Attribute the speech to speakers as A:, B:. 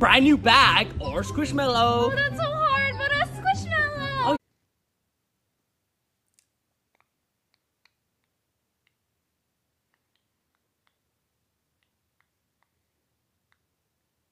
A: brand new bag or Squishmallow.
B: Oh, that's so